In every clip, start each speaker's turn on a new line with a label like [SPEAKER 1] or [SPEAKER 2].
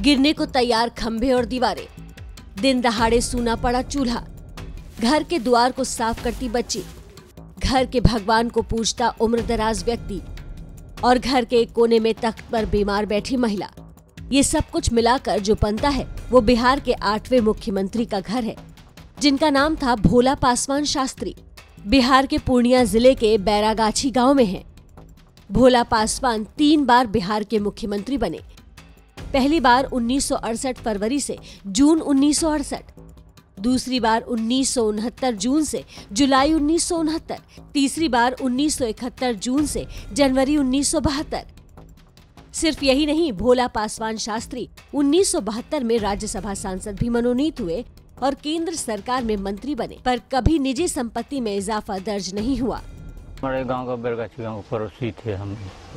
[SPEAKER 1] गिरने को तैयार खंभे और दीवारें, दिन दहाड़े सूना पड़ा चूल्हा, घर के द्वार को साफ करती बच्ची, घर के भगवान को पूजता उम्रदराज व्यक्ति और घर के एक कोने में तख्त पर बीमार बैठी महिला। ये सब कुछ मिलाकर जो बनता है वो बिहार के 8वें मुख्यमंत्री का घर है, जिनका नाम था भोला पासवान शास्त्री। बिहार के पूर्णिया जिले के बैरागाछी गांव में है। भोला पासवान 3 बार बिहार के मुख्यमंत्री बने। पहली बार 1968 फरवरी से जून 1968, दूसरी बार 1969 जून से जुलाई 1969, तीसरी बार 1971 जून से जनवरी 1972। सिर्फ यही नहीं, भोला पासवान शास्त्री 1972 में राज्यसभा सांसद भी मनोनीत हुए और केंद्र सरकार में मंत्री बने, पर कभी निजी संपत्ति में इजाफा दर्ज नहीं हुआ।
[SPEAKER 2] हमारे गांव का बैरागाछी गांव पड़ोसी थे हम,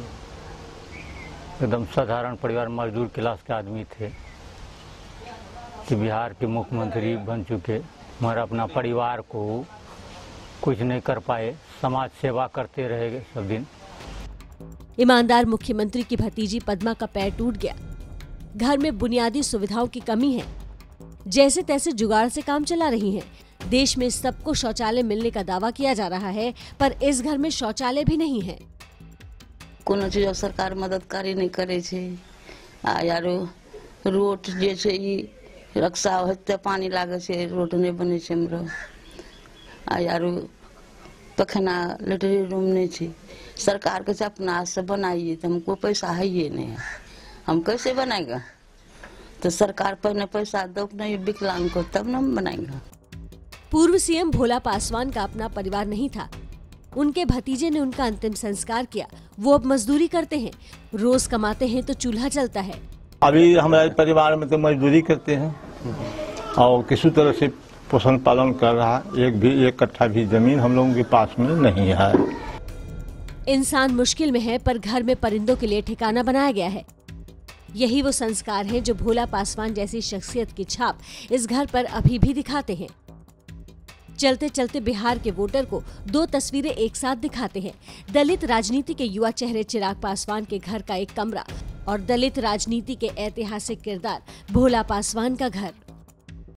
[SPEAKER 2] एकदम साधारण परिवार, मजदूर क्लास के आदमी थे कि बिहार के मुख्यमंत्री बन चुके, मगर अपना परिवार को कुछ नहीं कर पाए, समाज सेवा करते रहे सब दिन।
[SPEAKER 1] ईमानदार मुख्यमंत्री की भतीजी पद्मा का पैर टूट गया। घर में बुनियादी सुविधाओं की कमी है, जैसे तैसे जुगाड़ से काम चला रही हैं। देश में सबको शौचालय मिलने का दावा किया जा रहा है, पर इस घर में शौचालय भी नहीं है।
[SPEAKER 3] कोनो चीज सरकार मददकारी नहीं करे छे। यारो रोड जे छे ई रक्षा होते पानी लागे छे, रोड नहीं बने छे हमरो। यारो पखना लेटरिन रूम नहीं छे। सरकार के अपना हाथ से बनाइए, तो हमको पैसा है ही नहीं है, हम कैसे बनाएगा? तो सरकार पर न पैसा दो नहीं विकलांग को, तब न हम बनाएंगे।
[SPEAKER 1] पूर्व सीएम भोला पासवान का अपना परिवार नहीं था। उनके भतीजे ने उनका अंतिम संस्कार किया। वो अब मजदूरी करते हैं, रोज कमाते हैं तो चूल्हा जलता है।
[SPEAKER 4] अभी हमारे परिवार में तो मजदूरी करते हैं और किसी तरह से पोषण पालन कर रहा है। एक कट्ठा भी जमीन हम लोगों के पास में नहीं है।
[SPEAKER 1] इंसान मुश्किल में है, पर घर में परिंदों के लिए ठिकाना बनाया गया है। यही वो संस्कार हैं जो भोला पासवान जैसी शख्सियत की छाप इस घर पर अभी भी दिखाते हैं। चलते चलते बिहार के वोटर को 2 तस्वीरें एक साथ दिखाते हैं। दलित राजनीति के युवा चेहरे चिराग पासवान के घर का एक कमरा और दलित राजनीति के ऐतिहासिक किरदार भोला पासवान का घर।